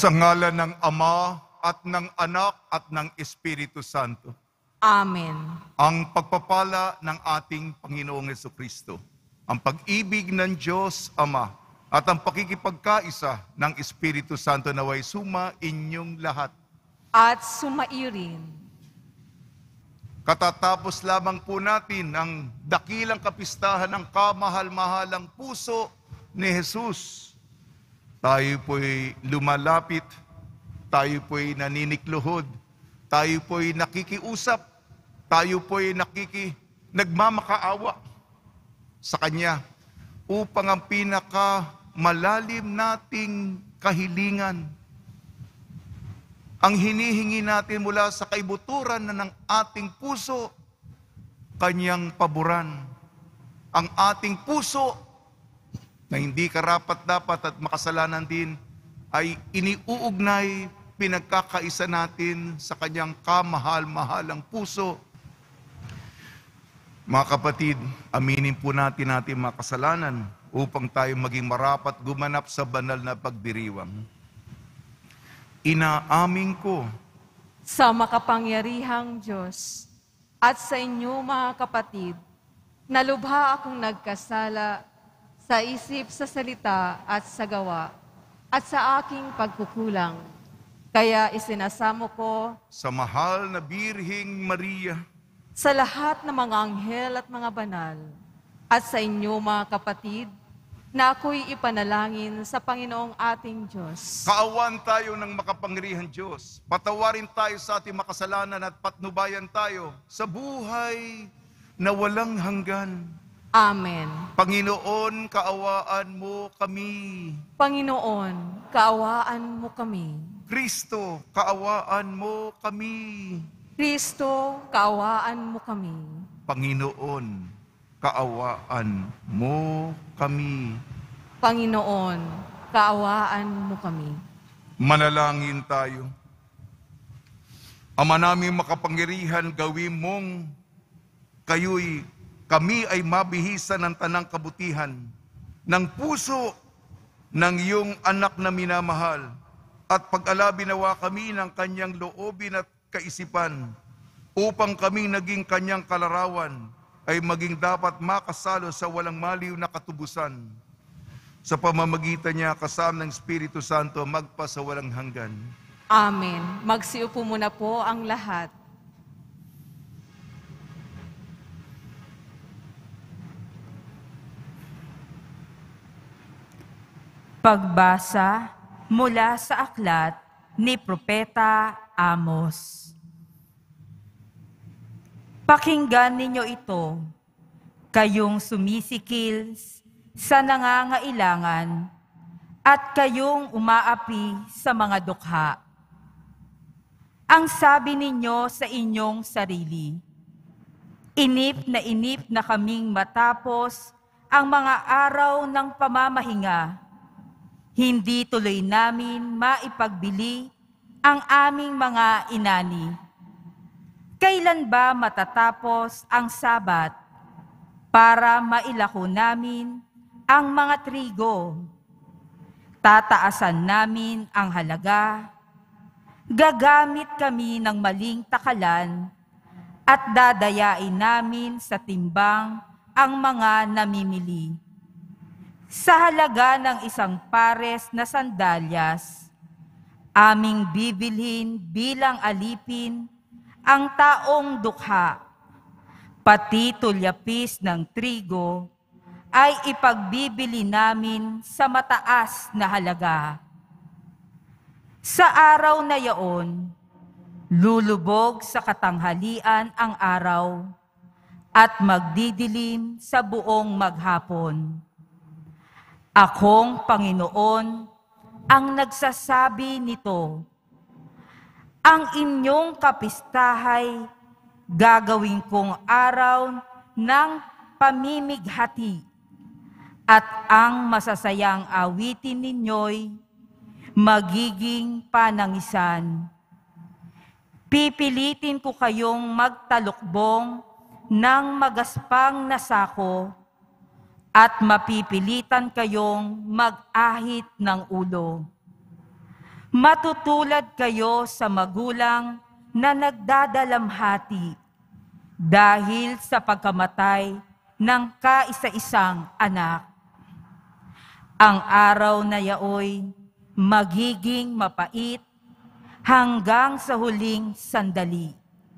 Sa ngalan ng Ama at ng Anak at ng Espiritu Santo. Amen. Ang pagpapala ng ating Panginoong Jesucristo, ang pag-ibig ng Diyos Ama, at ang pakikipagkaisa ng Espiritu Santo naway suma inyong lahat. At sumairin. Katatapos lamang po natin ang dakilang kapistahan ng kamahal-mahalang puso ni Jesus. Tayo po'y lumalapit, tayo po'y naninikluhod, tayo po'y nakikiusap, tayo po'y nagmamakaawa sa Kanya upang ang pinakamalalim nating kahilingan, ang hinihingi natin mula sa kaibuturan na ng ating puso, Kanyang paboran. Ang ating puso na hindi karapat-dapat at makasalanan din ay iniuugnay, pinagkakaisa natin sa Kanyang kamahal-mahalang puso. Mga kapatid, aminin po natin mga kasalanan upang tayo maging marapat gumanap sa banal na pagdiriwang. Inaamin ko Sa makapangyarihang Diyos at sa inyo mga kapatid, na lubha akong nagkasala sa isip, sa salita at sa gawa, at sa aking pagkukulang. Kaya isinasamo ko sa mahal na Birheng Maria, sa lahat ng mga anghel at mga banal, at sa inyo mga kapatid, na ako'y ipanalangin sa Panginoong ating Diyos. kaawan tayo ng makapangyarihang Diyos. Patawarin tayo sa ating makasalanan at patnubayan tayo sa buhay na walang hanggan. Amen. Panginoon, kaawaan mo kami. Panginoon, kaawaan mo kami. Kristo, kaawaan mo kami. Kristo, kaawaan mo kami. Panginoon, kaawaan mo kami. Panginoon, kaawaan mo kami. Manalangin tayo. Ama namin makapangyarihan, gawin mong kami ay mabihisan ng tanang kabutihan ng puso ng iyong anak na minamahal, at pag-alabi nawa kami ng kanyang loobin at kaisipan upang kami naging kanyang kalarawan ay maging dapat makasalo sa walang maliw na katubusan. Sa pamamagitan niya kasama ng Espiritu Santo magpa sa walang hanggan. Amen. Magsiupo muna po ang lahat. Pagbasa mula sa aklat ni Propeta Amos. Pakinggan ninyo ito, kayong sumisikil sa nangangailangan at kayong umaapi sa mga dukha. Ang sabi ninyo sa inyong sarili, inip na kaming matapos ang mga araw ng pamamahinga. Hindi tuloy namin maipagbili ang aming mga inani. Kailan ba matatapos ang Sabat para mailako namin ang mga trigo? Tataasan namin ang halaga, gagamit kami ng maling takalan, at dadayain namin sa timbang ang mga namimili. Sa halaga ng isang pares na sandalyas, aming bibilhin bilang alipin ang taong dukha, pati tulyapis ng trigo ay ipagbibili namin sa mataas na halaga. Sa araw na yaon, lulubog sa katanghalian ang araw at magdidilim sa buong maghapon. Akong Panginoon ang nagsasabi nito. Ang inyong kapistahay gagawin kong araw ng pamimighati, at ang masasayang awitin ninyo'y magiging panangisan. Pipilitin ko kayong magtalukbong ng magaspang na sako, at mapipilitan kayong mag-ahit ng ulo. Matutulad kayo sa magulang na nagdadalamhati dahil sa pagkamatay ng kaisa-isang anak. Ang araw na yaoy magiging mapait hanggang sa huling sandali.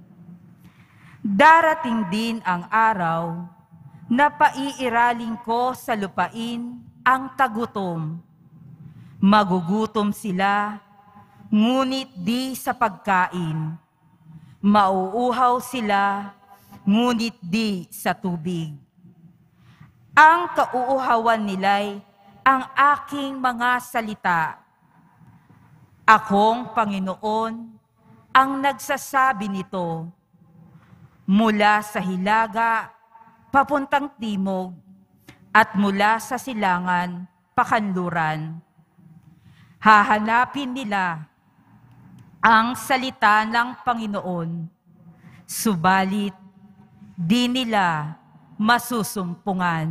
Darating din ang araw na paiiraling ko sa lupain ang tagutom. Magugutom sila, ngunit di sa pagkain. Mauuhaw sila, ngunit di sa tubig. Ang kauuhawan nila'y ang aking mga salita. Akong Panginoon ang nagsasabi nito. Mula sa hilaga, papuntang timog, at mula sa silangan, pakanluran. Hahanapin nila ang salita ng Panginoon, subalit di nila masusumpungan.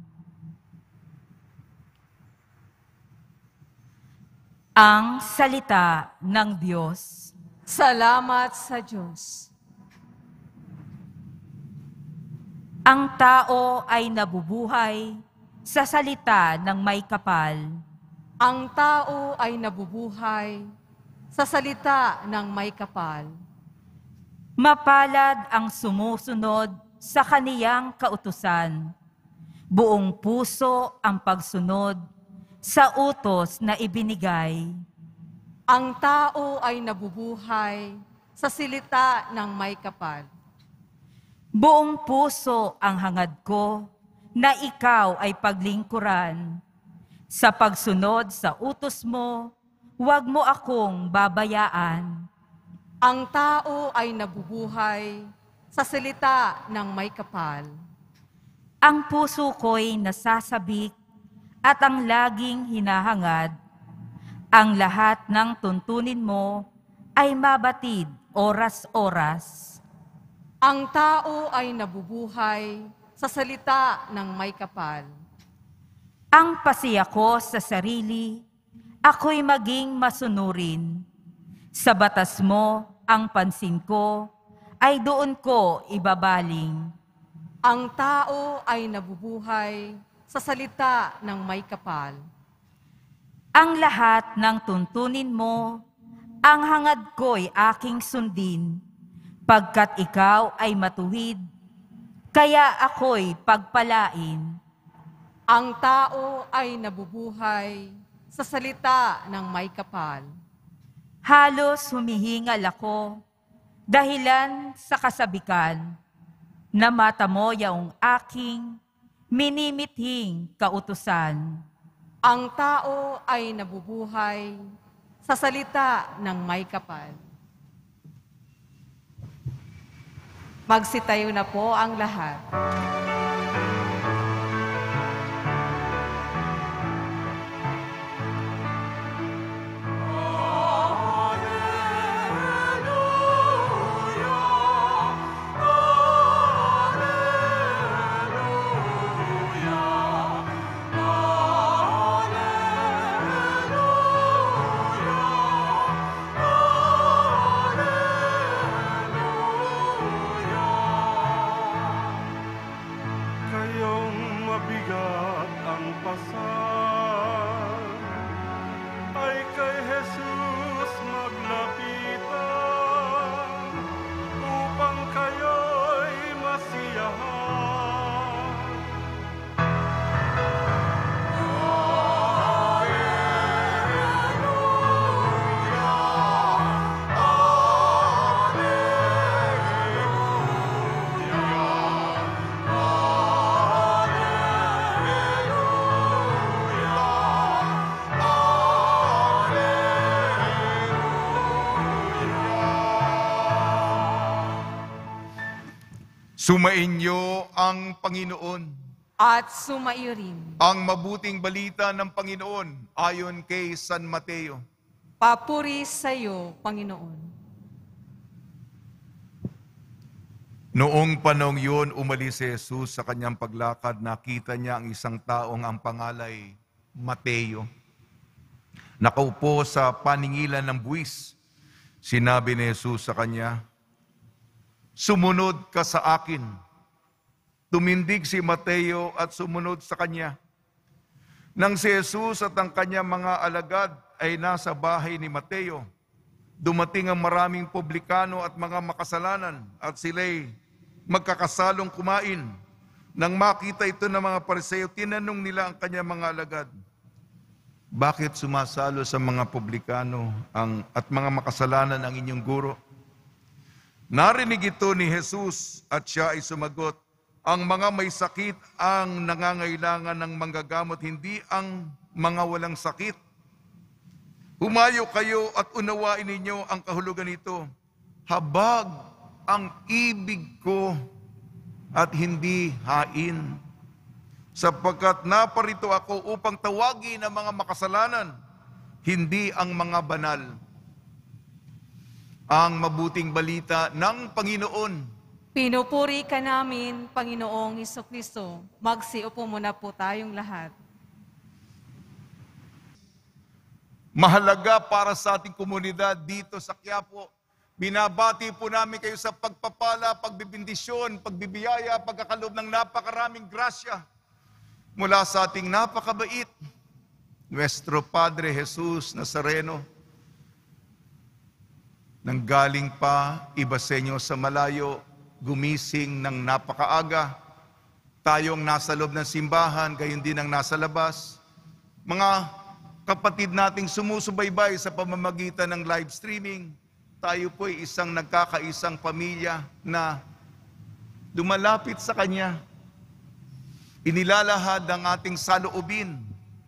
Ang salita ng Diyos. Salamat sa Diyos. Ang tao ay nabubuhay sa salita ng may kapal. Ang tao ay nabubuhay sa salita ng may kapal. Mapalad ang sumusunod sa kaniyang kautusan. Buong puso ang pagsunod sa utos na ibinigay. Ang tao ay nabubuhay sa salita ng may kapal. Buong puso ang hangad ko na ikaw ay paglingkuran. Sa pagsunod sa utos mo, huwag mo akong babayaan. Ang tao ay nabubuhay sa salita ng may kapal. Ang puso ko'y nasasabik at ang laging hinahangad. Ang lahat ng tuntunin mo ay mabatid oras-oras. Ang tao ay nabubuhay sa salita ng may kapal. Ang pasiya ko sa sarili, ako'y maging masunurin. Sa batas mo, ang pansin ko, ay doon ko ibabaling. Ang tao ay nabubuhay sa salita ng may kapal. Ang lahat ng tuntunin mo, ang hangad ko'y aking sundin, pagkat ikaw ay matuwid, kaya ako'y pagpalain. Ang tao ay nabubuhay sa salita ng may kapal. Halos humihingal ako, dahilan sa kasabikan, na mata mo yaong aking minimithing kautusan. Ang tao ay nabubuhay sa salita ng may kapal. Magsitayo na po ang lahat. Kayong mabigat ang pasal ay kay Jesus maglapitan upang kayo'y masiyahan. Sumainyo ang Panginoon. At sumaiyo rin. Ang mabuting balita ng Panginoon ayon kay San Mateo. Papuri sa iyo, Panginoon. Noong panahong yun, umalis si Jesus sa kanyang paglakad. Nakita niya ang isang taong ang pangalay Mateo. nakaupo sa paningilan ng buwis. Sinabi ni Jesus sa kanya, "Sumunod ka sa akin." Tumindig si Mateo at sumunod sa kanya. Nang si Jesus at ang kanyang mga alagad ay nasa bahay ni Mateo, dumating ang maraming publikano at mga makasalanan at sila'y magkakasalong kumain. Nang makita ito ng mga Pariseo, tinanong nila ang kanyang mga alagad, "Bakit sumasalo sa mga publikano at mga makasalanan ang inyong guro?" Narinig ito ni Jesus at siya ay sumagot, "Ang mga may sakit ang nangangailangan ng manggagamot, hindi ang mga walang sakit. Humayo kayo at unawain ninyo ang kahulugan nito. Habag ang ibig ko at hindi hain. Sapagkat naparito ako upang tawagin ang mga makasalanan, hindi ang mga banal." Ang mabuting balita ng Panginoon. Pinupuri ka namin, Panginoong Hesukristo. Magsiupo muna po tayong lahat. Mahalaga para sa ating komunidad dito sa Quiapo. Binabati po namin kayo sa pagpapala, pagbibindisyon, pagbibiyaya, pagkakalob ng napakaraming grasya mula sa ating napakabait, Nuestro Padre Jesus Nazareno. Nanggaling pa Ibaseño sa malayo, gumising ng napakaaga. Tayong nasa loob ng simbahan, gayon din ang nasa labas. Mga kapatid nating sumusubaybay sa pamamagitan ng live streaming, tayo po'y isang nagkakaisang pamilya na lumalapit sa Kanya. Inilalahad ang ating saloobin.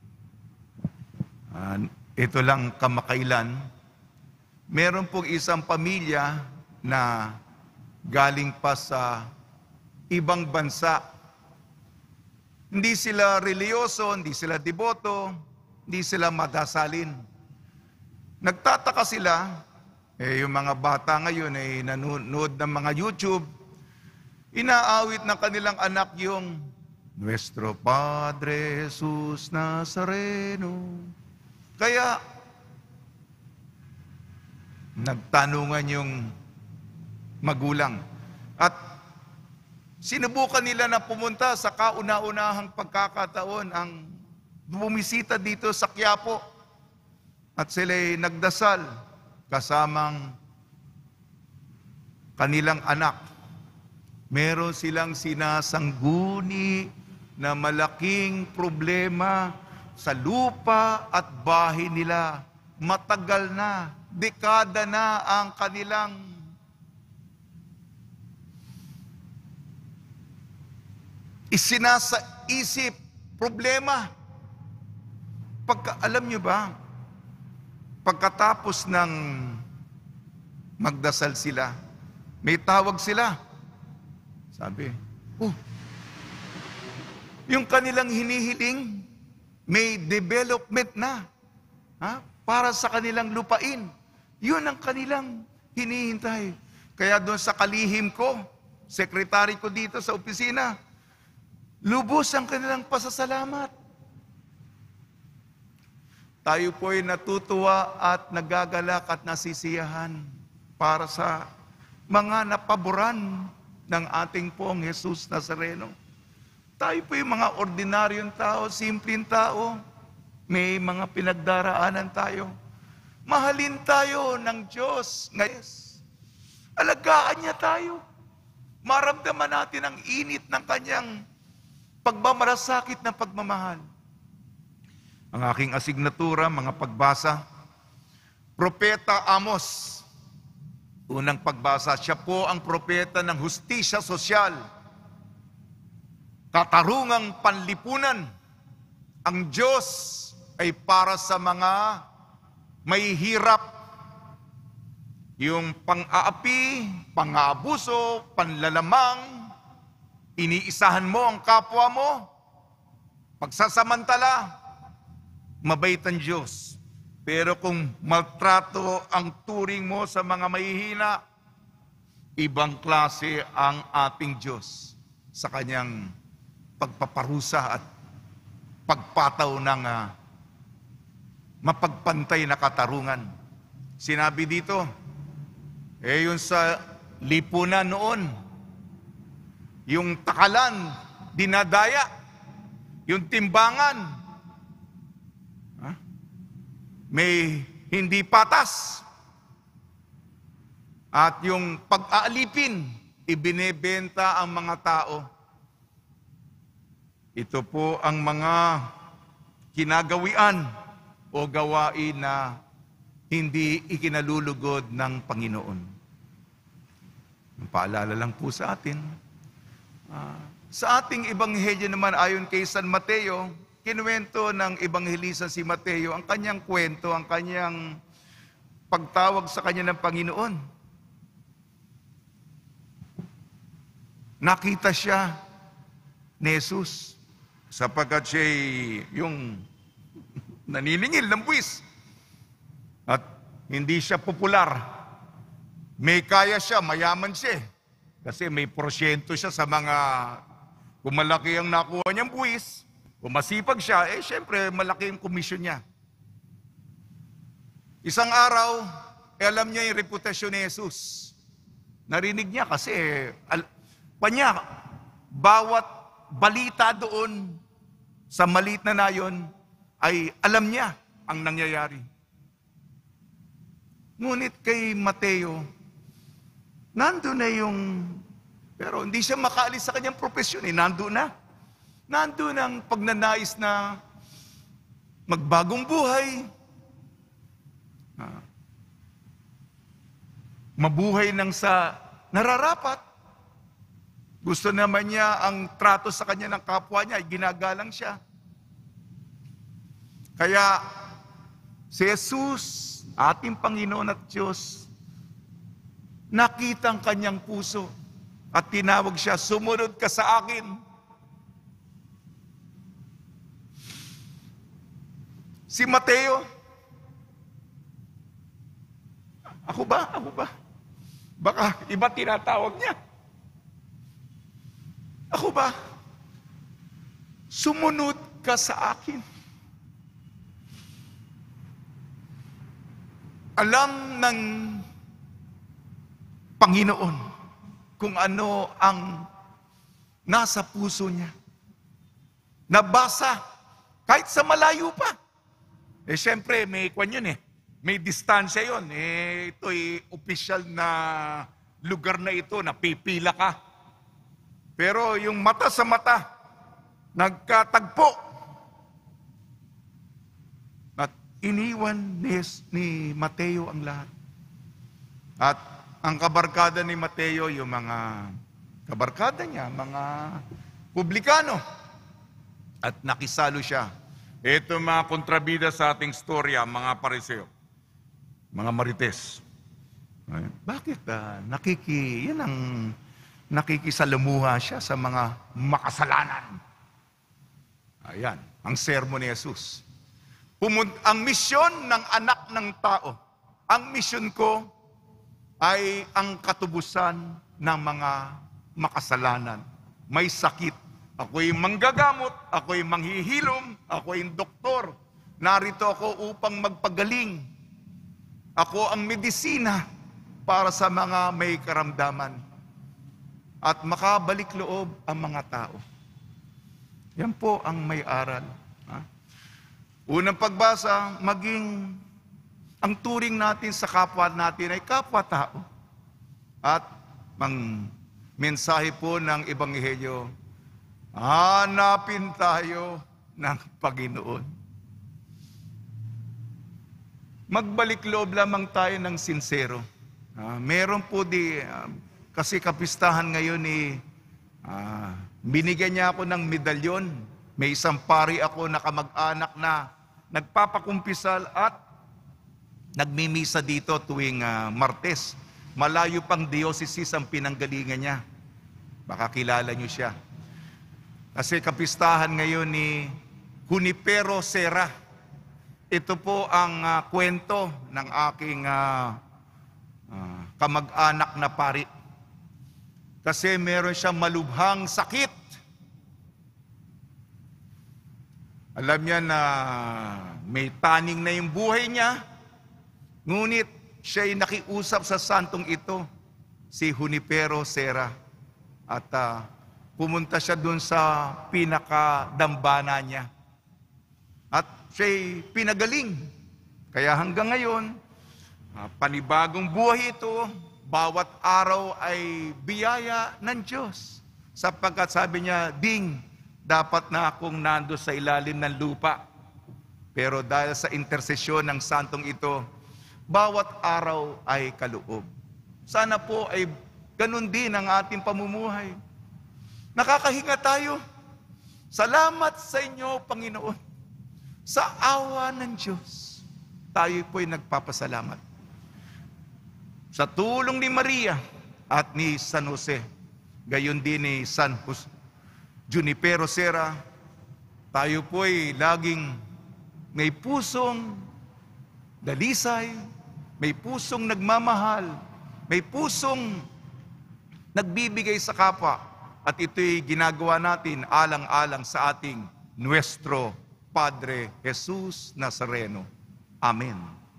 Ito lang kamakailan, meron pong isang pamilya na galing pa sa ibang bansa. Hindi sila reliyoso, hindi sila deboto, hindi sila madasalin. Nagtataka sila, yung mga bata ngayon ay nanonood ng mga YouTube, inaawit ng kanilang anak yung Nuestro Padre Jesus Nazareno. Kaya, nagtanungan yung magulang. At sinubukan nila na pumunta sa kauna-unahang pagkakataon ang bumisita dito sa Quiapo. At sila'y nagdasal kasamang kanilang anak. Meron silang sinasangguni na malaking problema sa lupa at bahay nila. Matagal na, dekada na ang kanilang isip, problema. Alam nyo ba, pagkatapos ng magdasal sila, may tawag sila. Sabi, yung kanilang hinihiling, may development na para sa kanilang lupain. Yun ang kanilang hinihintay. Kaya doon sa kalihim ko, sekretary ko dito sa opisina, lubos ang kanilang pasasalamat. Tayo po'y natutuwa at nagagalak at nasisiyahan para sa mga napaboran ng ating pong Jesus Nazareno. Tayo po'y mga ordinaryong tao, simpleng tao, may mga pinagdaraanan tayo. Mahalin tayo ng Diyos ngayon. Alagaan niya tayo. Maramdaman natin ang init ng kanyang pagmamalasakit na pagmamahal. Ang aking asignatura, mga pagbasa, Propeta Amos. Unang pagbasa, siya po ang propeta ng hustisya sosyal, katarungang panlipunan. Ang Diyos ay para sa mga may hirap. Yung pang-aapi, pang-aabuso, panlalamang, iniisahan mo ang kapwa mo, pagsasamantala, mabait ang Diyos. Pero kung maltrato ang turing mo sa mga mahihina, ibang klase ang ating Diyos sa kanyang pagpaparusa at pagpataw mapagpantay na katarungan. Sinabi dito, yun sa lipunan noon, yung takalan, dinadaya, yung timbangan, may hindi patas, at yung pag-aalipin, ibinebenta ang mga tao. Ito po ang mga kinagawian o gawain na hindi ikinalulugod ng Panginoon. Paalala lang po sa atin. Sa ating ebanghelyo naman ayon kay San Mateo, kinuwento ng ebanghelista si Mateo ang kanyang kwento, ang kanyang pagtawag sa kanya ng Panginoon. Nakita siya ni Jesus sapagkat siya yung naniningil ng buwis at hindi siya popular. May kaya siya, mayaman siya kasi may porsyento siya sa mga, kung malaki ang nakuha niyang buwis, kung masipag siya, syempre malaki yung komisyon niya. Isang araw, alam niya yung reputasyon ni Jesus. Narinig niya kasi panya, bawat balita doon sa maliit na nayon ay alam niya ang nangyayari. Ngunit kay Mateo, nandun na pero hindi siya makaalis sa kanyang profesyon, nandun na. Nandun ang pagnanais na magbagong buhay, mabuhay ng sa nararapat. Gusto naman niya ang trato sa kanya ng kapwa niya, ginagalang siya. Kaya si Jesus, ating Panginoon at Diyos, nakita ang kanyang puso at tinawag siya, sumunod ka sa akin. Si Mateo, ako ba? Baka iba tinatawag niya. Ako ba? Sumunod ka sa akin. Alam ng Panginoon kung ano ang nasa puso niya. Nabasa kahit sa malayo pa. Siyempre, may kwan yun may distansya yun. Ito'y opisyal na lugar na ito, napipila ka. Pero yung mata sa mata, nagkatagpo. At iniwan ni Mateo ang lahat. At ang kabarkada ni Mateo, yung mga kabarkada niya, mga publikano. At nakisalo siya. Ito mga kontrabida sa ating storya, mga pariseo, mga marites. Bakit? Yan ang nakikisalamuha siya sa mga makasalanan. Ayan, ang sermon ni Jesus. Ang misyon ng anak ng tao, ang misyon ko ay ang katubusan ng mga makasalanan. May sakit. Ako'y manggagamot, ako'y manghihilom, ako'y doktor. Narito ako upang magpagaling. Ako ang medisina para sa mga may karamdaman. At makabalik loob ang mga tao. Yan po ang may aral. Unang pagbasa, maging ang turing natin sa kapwa natin ay kapwa-tao. At mensahe po ng Ebanghelyo, hanapin tayo ng Panginoon. Magbalik loob lamang tayo ng sincero. Meron po kasi kapistahan ngayon binigyan niya ako ng medalyon. May isang pari ako na kamag-anak na nagpapakumpisal at nagmimisa dito tuwing Martes. Malayo pang diocese ang pinanggalingan niya. Baka kilala niyo siya. Kasi kapistahan ngayon ni Junipero Serra. Ito po ang kwento ng aking kamag-anak na pari. Kasi meron siyang malubhang sakit. Alam niya na may taning na yung buhay niya, ngunit siya'y nakiusap sa santong ito, si Junipero Serra. At pumunta siya dun sa pinakadambana niya. At siya'y pinagaling. Kaya hanggang ngayon, panibagong buhay ito, bawat araw ay biyaya ng Diyos. Sapagkat sabi niya, Ding, dapat na akong nando sa ilalim ng lupa. Pero dahil sa intersesyon ng santong ito, bawat araw ay kaloob. Sana po ay ganun din ang ating pamumuhay. Nakakahinga tayo. Salamat sa inyo, Panginoon. Sa awa ng Diyos, tayo po'y nagpapasalamat. Sa tulong ni Maria at ni San Jose, gayon din ni San Junipero Serra, tayo po'y laging may pusong dalisay, may pusong nagmamahal, may pusong nagbibigay sa kapwa. At ito'y ginagawa natin alang-alang sa ating Nuestro Padre Jesus Nazareno. Amen.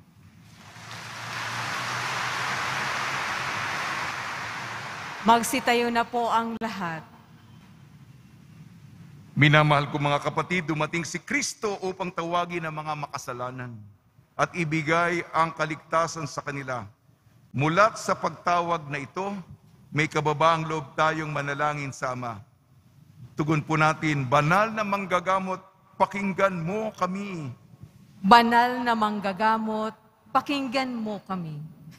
Magsitayo na po ang lahat. Minamahal ko mga kapatid, dumating si Kristo upang tawagin ang mga makasalanan at ibigay ang kaligtasan sa kanila. Mulat sa pagtawag na ito, may kababaang loob tayong manalangin sama. Tugon po natin, banal na manggagamot, pakinggan mo kami. Banal na manggagamot, pakinggan mo kami.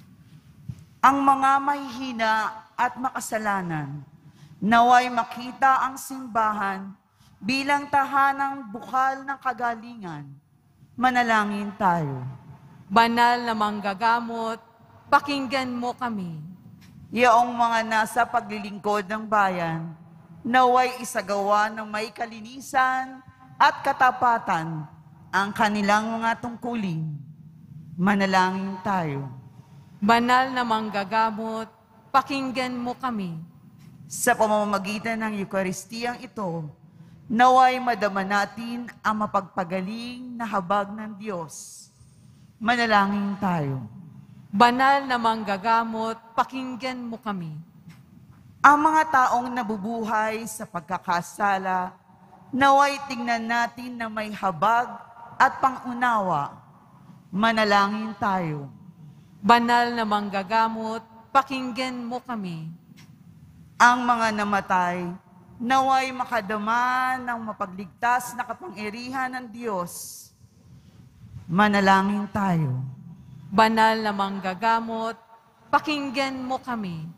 Ang mga mahihina at makasalanan, naway makita ang simbahan bilang tahanang bukal ng kagalingan. Manalangin tayo. Banal na manggagamot, pakinggan mo kami. Yaong mga nasa paglilingkod ng bayan, naway isagawa ng may kalinisan at katapatan ang kanilang mga tungkulin. Manalangin tayo. Banal na manggagamot, pakinggan mo kami. Sa pamamagitan ng Eukaristiyang ito, naway madama natin ang mapagpagaling na habag ng Diyos. Manalangin tayo. Banal na manggagamot, pakinggan mo kami. Ang mga taong nabubuhay sa pagkakasala, naway tingnan natin na may habag at pangunawa. Manalangin tayo. Banal na manggagamot, pakinggan mo kami. Ang mga namatay, naway makadama ng mapagligtas na kapangyarihan ng Diyos. Manalangin tayo. Banal na manggagamot, pakinggan mo kami.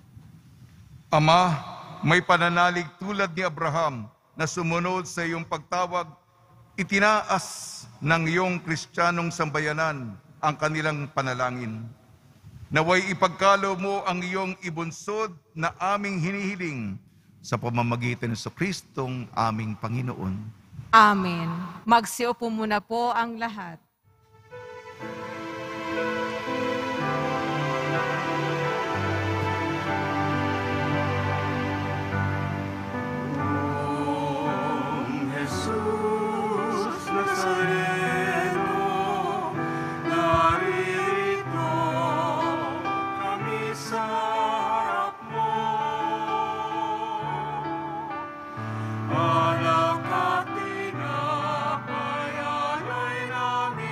Ama, may pananalig tulad ni Abraham na sumunod sa iyong pagtawag, itinaas ng iyong Kristiyanong sambayanan ang kanilang panalangin. Naway ipagkalo mo ang iyong ibunsod na aming hinihiling sa pamamagitan ng Kristong aming Panginoon. Amen. Magsiupo muna po ang lahat. Jesus Nazareno, narito kami sa harap mo. Alak at tinapay, alay namin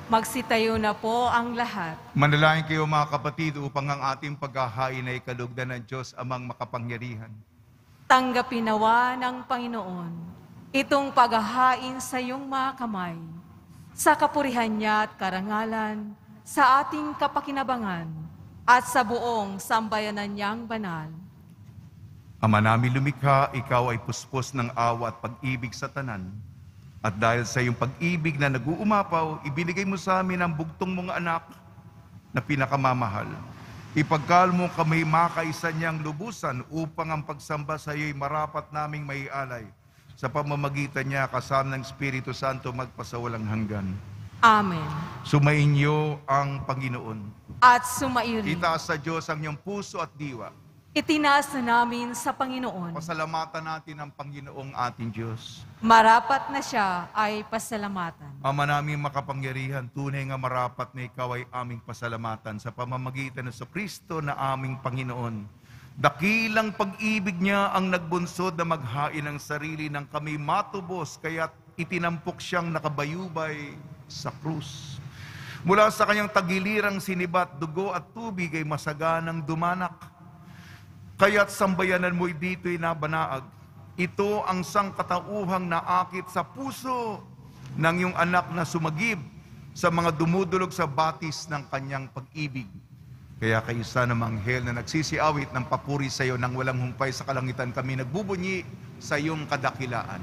Magsitayo na po ang lahat. Manalangin kayo mga kapatid upang ang ating paghahain ay kalugdan ng Diyos amang makapangyarihan. Tanggapin nawa ng Panginoon itong paghahain sa iyong mga kamay, sa kapurihan niya at karangalan, sa ating kapakinabangan, at sa buong sambayanan niyang banal. Ama namin lumikha, ikaw ay puspos ng awa at pag-ibig sa tanan. At dahil sa iyong pag-ibig na nag-uumapaw, ibinigay mo sa amin ang bugtong mong anak na pinakamamahal. Ipagkal mo kami makaisa niyang lubusan upang ang pagsamba sa iyo'y marapat naming maialay. Sa pamamagitan niya, kasama ng Espiritu Santo, magpasawalang hanggan. Amen. Sumainyo ang Panginoon. At sumairin. Itaas sa Diyos ang iyong puso at diwa. Itinaas na namin sa Panginoon. Pasalamatan natin ang Panginoong ating Diyos. Marapat na siya ay pasalamatan. Ama namin makapangyarihan, tunay nga marapat na ikaw ay aming pasalamatan sa pamamagitan ng Kristo na aming Panginoon. Dakilang pag-ibig niya ang nagbunsod na maghain ng sarili ng kami matubos, kaya't itinampok siyang nakabayubay sa krus. Mula sa kanyang tagilirang sinibat, dugo at tubig ay masaganang dumanak. Kaya't sambayanan mo'y dito'y nabanaag. Ito ang sangkatauhang naakit sa puso ng iyong anak na sumagib sa mga dumudulog sa batis ng kanyang pag-ibig. Kaya kayo sana manghel na nagsisiawit ng papuri sa iyo nang walang humpay sa kalangitan, kami nagbubunyi sa iyong kadakilaan.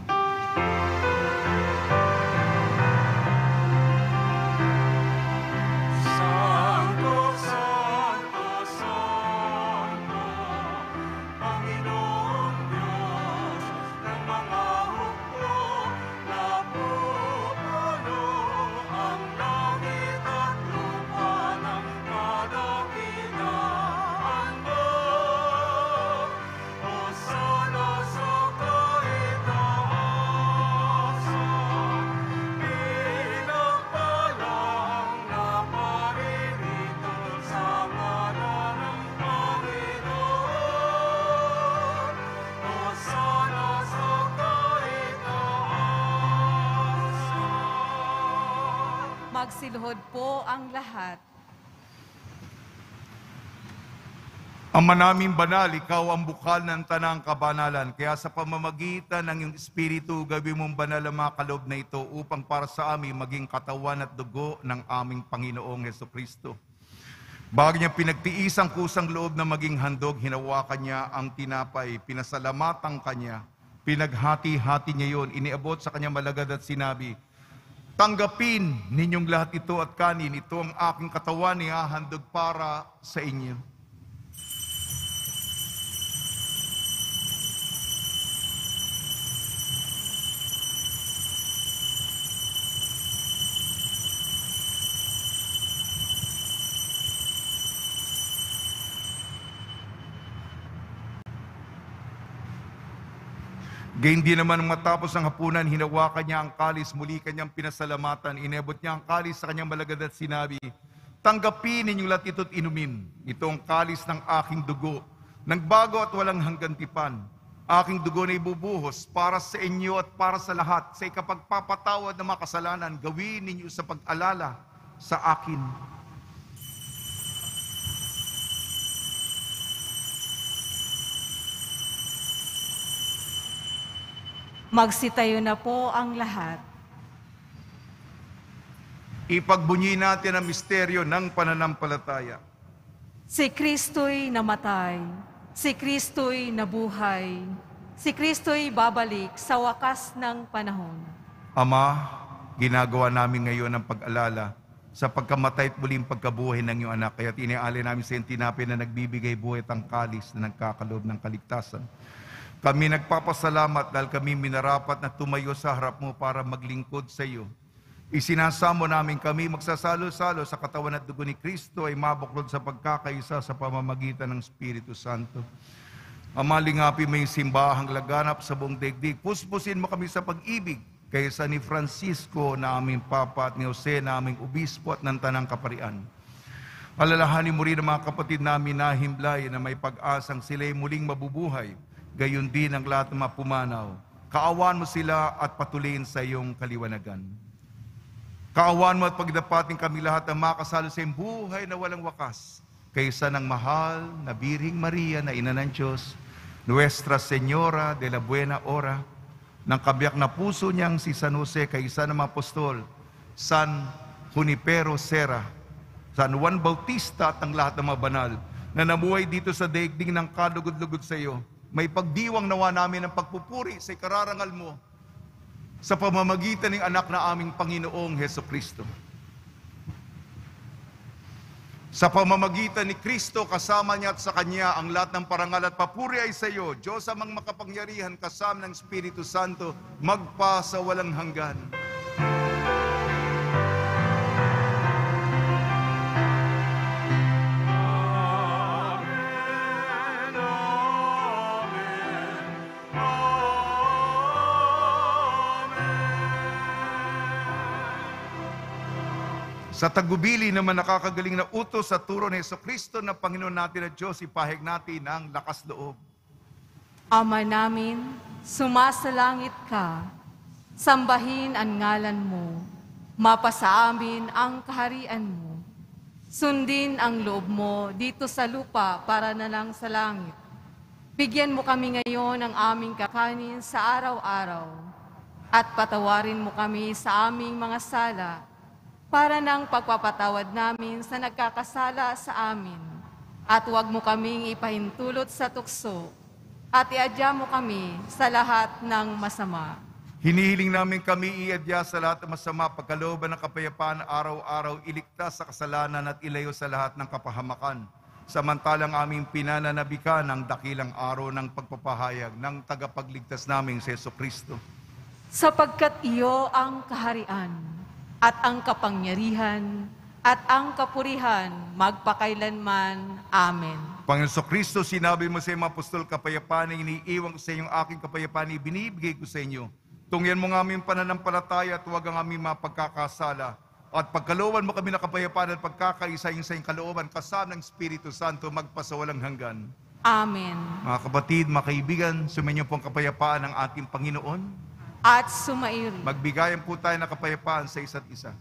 Santo, Santo, Santo, Panginoong Diyos ng mga hukbo, napupuno ang langit at lupa ng kadakilaan mo. Hosana sa kaitaasan, pinagpalang naparirito sa ngalan ng Panginoon. Hosana sa kaitaasan. Magsiluhod po ang lahat. Ama naming banal, ikaw ang bukal ng tanang kabanalan. Kaya sa pamamagitan ng iyong Espiritu, gawin mong banal ang mga kaloob na ito upang para sa amin maging katawan at dugo ng aming Panginoong Hesukristo. Bago niya pinagtiis ang kusang loob na maging handog, hinawakan niya ang tinapay, pinasalamatan kanya, pinaghati-hati niya yon, iniabot sa kanyang malagad at sinabi, "Tanggapin ninyong lahat ito at kanin, ito ang aking katawan na ihahandog para sa inyo." Gayun din naman matapos ang hapunan, hinawakan niya ang kalis, muli kanyang pinasalamatan, inebot niya ang kalis sa kanyang malagad at sinabi, "Tanggapin ninyong lahat ito't inumin. Ito ang kalis ng aking dugo, nagbago at walang hanggang tipan. Aking dugo na ibubuhos para sa inyo at para sa lahat. Sa ikapagpapatawad ng mga kasalanan, gawin ninyo sa pag-alala sa akin." Magsitayo na po ang lahat. Ipagbunyi natin ang misteryo ng pananampalataya. Si Kristo'y namatay, si Kristo'y nabuhay, si Kristo'y babalik sa wakas ng panahon. Ama, ginagawa namin ngayon ang pag-alala sa pagkamatay at muling pagkabuhay ng iyong anak. Kaya iniaalay namin sa iyong tinapay na nagbibigay buhay at ang kalis na nagkakaloob ng kaligtasan. Kami nagpapasalamat dahil kami minarapat na tumayo sa harap mo para maglingkod sa iyo. Isinasamo namin kami magsasalo-salo sa katawan at dugo ni Kristo ay mabuklod sa pagkakaisa sa pamamagitan ng Espiritu Santo. Ama, lingapi may simbahang laganap sa buong daigdig. Puspusin mo kami sa pag-ibig kaysa ni Francisco na aming Papa at ni Jose na aming Obispo at ng Tanang Kaparian. Alalahanin mo rin ang mga kapatid namin na himlay na may pag-asang sila'y muling mabubuhay. Gayon din ang lahat ng mga pumanaw. Kaawan mo sila at patuloyin sa iyong kaliwanagan. Kaawaan mo at pagdapating kami lahat ang makasalo sa iyong buhay na walang wakas, kaysa ng mahal na Birhing Maria na Ina ng Diyos, Nuestra Señora de la Buena Hora, ng kabiyak na puso niyang si San Jose, kaysa ng mga apostol, San Junipero Serra, San Juan Bautista at ang lahat ng mga banal na namuhay dito sa daigdig ng kalugod-lugod sa iyo. May pagdiwang nawa namin ng pagpupuri sa ikararangal mo sa pamamagitan ng anak na aming Panginoong Heso Kristo. Sa pamamagitan ni Kristo, kasama niya at sa Kanya, ang lahat ng parangal at papuri ay sa iyo, Diyos amang makapangyarihan, kasama ng Espiritu Santo, magpa sa walang hanggan. Sa tagubili naman nakakagaling na utos sa turo ni Jesucristo na Panginoon natin at Diyos, ipahig natin ang lakas loob. Ama namin, sumasalangit ka, sambahin ang ngalan mo, mapasa amin ang kaharian mo, sundin ang loob mo dito sa lupa para na lang sa langit. Bigyan mo kami ngayon ng aming kakanin sa araw-araw, at patawarin mo kami sa aming mga sala, para ng pagpapatawad namin sa nagkakasala sa amin. At huwag mo kaming ipahintulot sa tukso, at iadya mo kami sa lahat ng masama. Hinihiling namin kami iadya sa lahat ng masama, pagkalooban ng kapayapaan araw-araw, iligtas sa kasalanan at ilayo sa lahat ng kapahamakan. Samantalang aming pinananabikan ang dakilang araw ng pagpapahayag ng tagapagligtas naming si Jesucristo. Sapagkat iyo ang kaharian, at ang kapangyarihan, at ang kapurihan, magpakailanman. Amen. Panginoon Jesucristo, sinabi mo sa mga apostol, kapayapaan na iniiwan ko sa inyong aking kapayapaan, ibinibigay ko sa inyo. Tungyan mo nga aming pananampalataya at huwag ang aming mapagkakasala. At pagkalooban mo kami na kapayapaan at pagkakaisa-isa sa iyong kalooban, kasama ng Espiritu Santo, magpasawalang hanggan. Amen. Mga kapatid, mga kaibigan, sumainyo po ang kapayapaan ng ating Panginoon. At sumairi. Magbigayan po tayo ng kapayapaan sa isa't isa.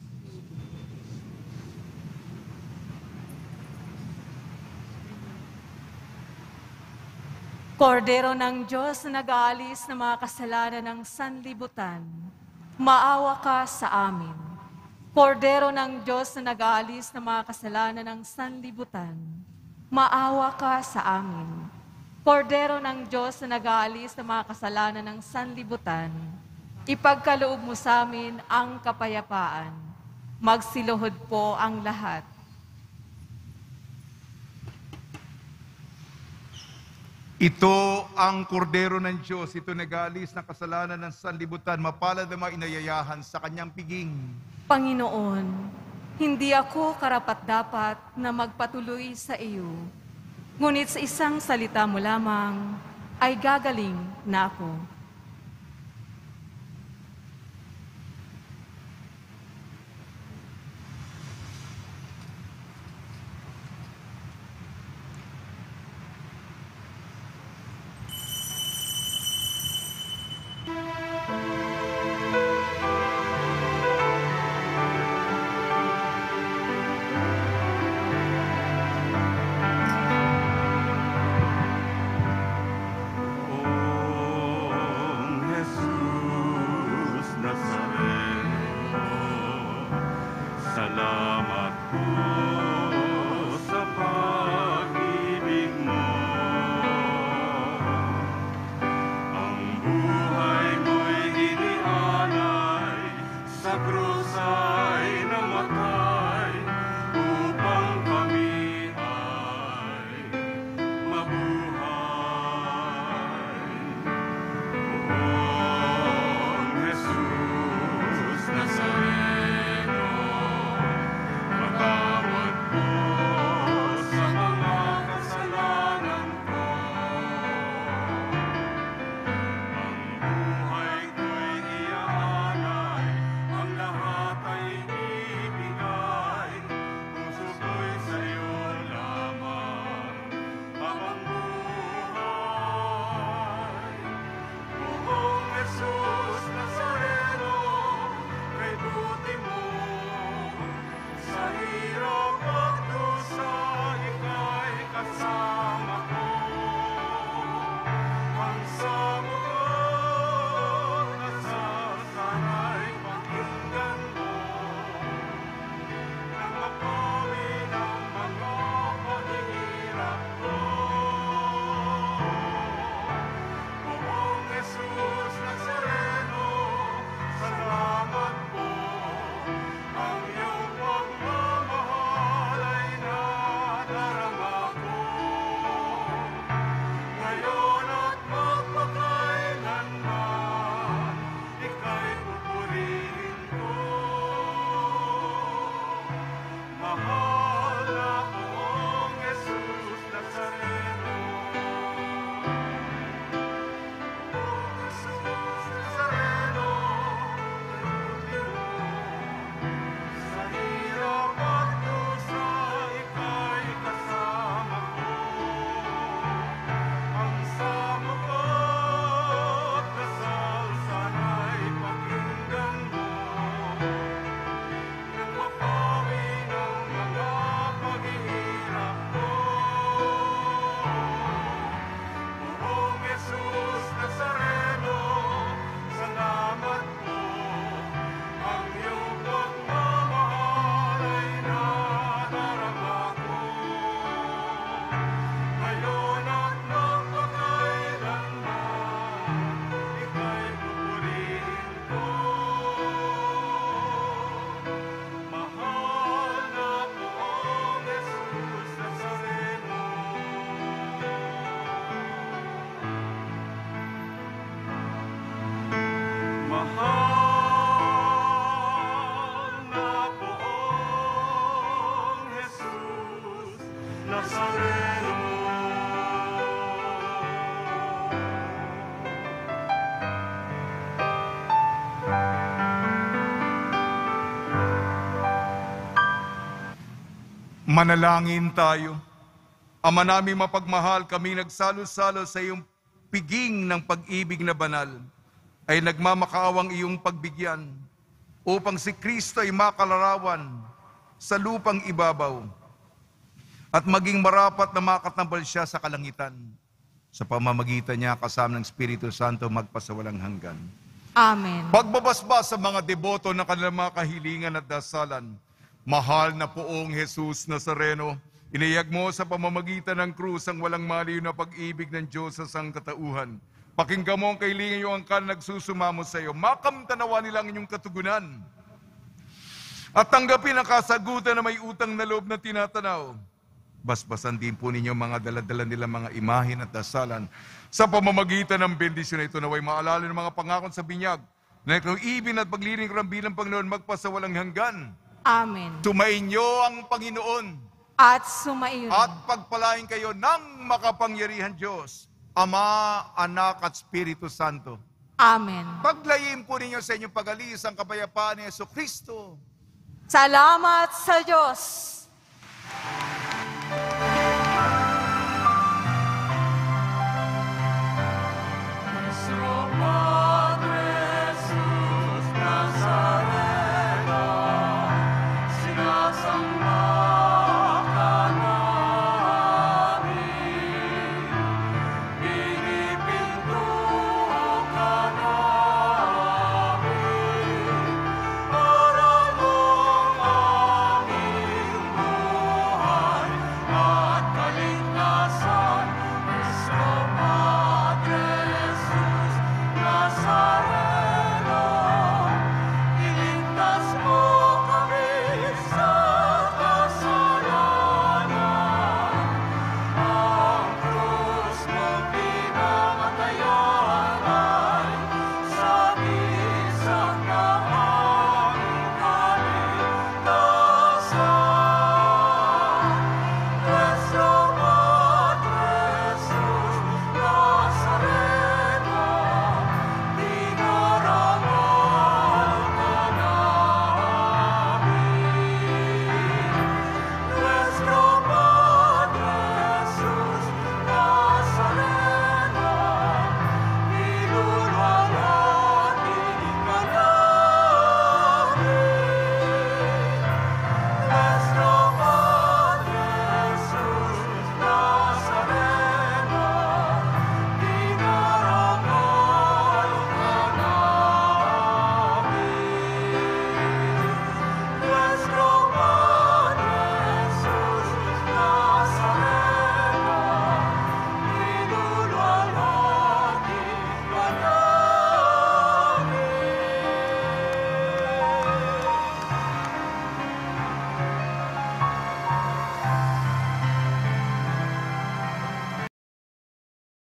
Kordero ng Diyos na nag-aalis ng mga kasalanan ng sanlibutan, maawa ka sa amin. Kordero ng Diyos na nag-aalis ng mga kasalanan ng sanlibutan, maawa ka sa amin. Kordero ng Diyos na nag-aalis ng mga kasalanan ng sanlibutan, ipagkaloob mo sa amin ang kapayapaan. Magsiluhod po ang lahat. Ito ang kordero ng Diyos, ito nag-aalis ng kasalanan ng sanlibutan, mapalad ang mga inayayahan sa kanyang piging. Panginoon, hindi ako karapat-dapat na magpatuloy sa iyo, ngunit sa isang salita mo lamang ay gagaling na ako. Salamat po sa pag-ibig mo. Ang buhay mo'y inialay, sa krus ay namatay, upang kami ay mabuhay. Poong Jesus Nazareno, matawad po sa mga kasalanan ko. Ang buhay ko'y iaalay, ang lahat ay Manalangin tayo. Ama namin mapagmahal, kami nagsalo-salo sa iyong piging ng pag-ibig na banal, ay nagmamakaawang iyong pagbigyan upang si Kristo ay makalarawan sa lupang ibabaw at maging marapat na makatambal siya sa kalangitan. Sa pamamagitan niya kasama ng Espiritu Santo magpasawalang hanggan. Amen. Pagbabasbas sa mga deboto ng kanilang mga kahilingan at dasalan, mahal na Poong Jesus Nazareno, inayag mo sa pamamagitan ng krus ang walang maliw na pag-ibig ng Diyos sa sangkatauhan. Pakinggan mo ang kahilingan yung angkan nagsusumamo sa iyo. Makamtanawa nilang inyong katugunan. At tanggapin ang kasagutan na may utang na loob na tinatanaw. Basbasan din po ninyo mga daladala nila mga imahin at dasalan. Sa pamamagitan ng bendisyon na ito, naway maalala ng mga pangakon sa binyag na ikaw ibin at pagliring ko ng bilang Panginoon magpasawalang hanggan. Amen. Sumain niyo ang Panginoon At sumaiyon. at pagpalain kayo ng makapangyarihan Diyos, Ama, Anak at Espiritu Santo. Amen. Paglayin po ninyo sa inyong pag-alis ang kapayapaan ni Jesucristo. Salamat sa Diyos.